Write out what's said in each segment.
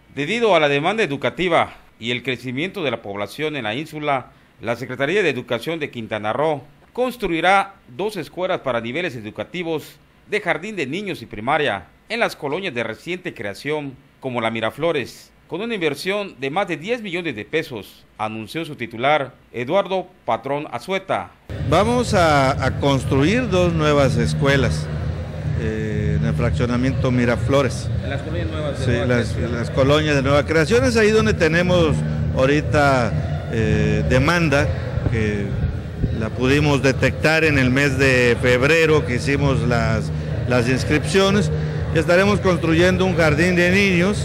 Debido a la demanda educativa y el crecimiento de la población en la ínsula, la Secretaría de Educación de Quintana Roo construirá 2 escuelas para niveles educativos de jardín de niños y primaria en las colonias de reciente creación como la Miraflores, con una inversión de más de 10 millones de pesos, anunció su titular, Eduardo Patrón Azueta. Vamos a construir 2 nuevas escuelas en el fraccionamiento Miraflores. En las colonias nuevas de sí, nueva creación. Las colonias de nueva creación, es ahí donde tenemos ahorita demanda, que la pudimos detectar en el mes de febrero que hicimos las inscripciones. Estaremos construyendo un jardín de niños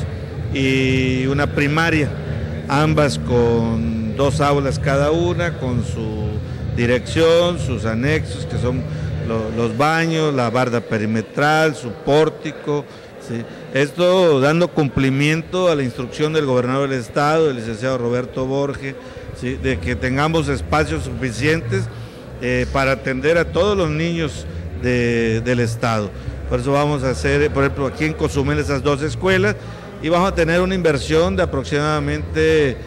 y una primaria, ambas con 2 aulas cada una, con su dirección, sus anexos, que son los baños, la barda perimetral, su pórtico, ¿sí? Esto dando cumplimiento a la instrucción del gobernador del estado, el licenciado Roberto Borges, ¿sí? De que tengamos espacios suficientes para atender a todos los niños del estado. Por eso vamos a hacer, por ejemplo, aquí en Cozumel esas 2 escuelas, y vamos a tener una inversión de aproximadamente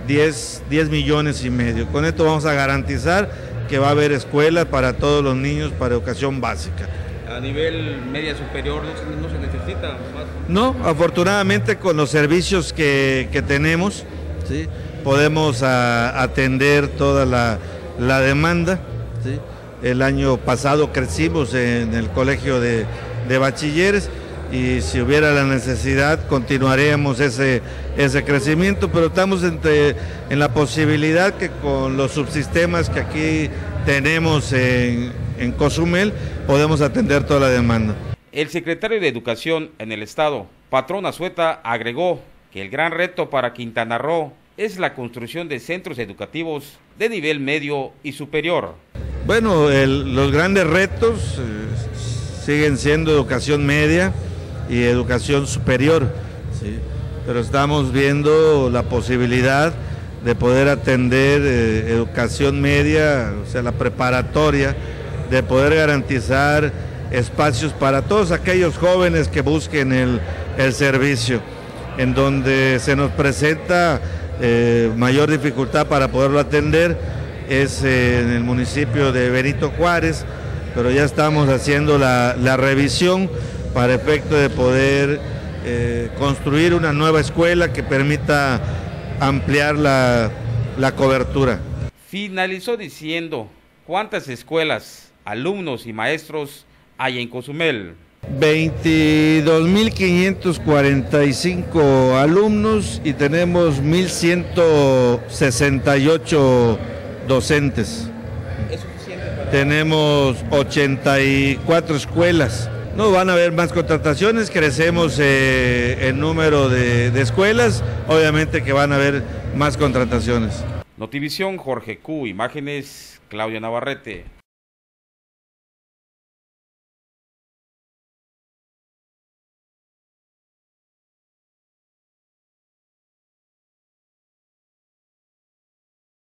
10 millones y medio. Con esto vamos a garantizar que va a haber escuelas para todos los niños para educación básica. A nivel media superior no se necesita más. No, afortunadamente con los servicios que tenemos, ¿sí? Podemos atender toda la demanda, ¿sí? El año pasado crecimos en el colegio de bachilleres, y si hubiera la necesidad continuaremos ese crecimiento, pero estamos en la posibilidad que con los subsistemas que aquí tenemos en Cozumel podemos atender toda la demanda. El secretario de Educación en el estado, Patrón Azueta, agregó que el gran reto para Quintana Roo es la construcción de centros educativos de nivel medio y superior. Bueno, los grandes retos siguen siendo educación media y educación superior, ¿sí? Pero estamos viendo la posibilidad de poder atender educación media, o sea, la preparatoria, de poder garantizar espacios para todos aquellos jóvenes que busquen el servicio, en donde se nos presenta mayor dificultad para poderlo atender es en el municipio de Benito Juárez, pero ya estamos haciendo la revisión para efecto de poder construir una nueva escuela que permita ampliar la cobertura. Finalizó diciendo cuántas escuelas, alumnos y maestros hay en Cozumel. 22.545 alumnos y tenemos 1.168 docentes. ¿Es suficiente para...? Tenemos 84 escuelas. No van a haber más contrataciones, crecemos el número de escuelas, obviamente que van a haber más contrataciones. Notivisión, Jorge Q, imágenes, Claudia Navarrete.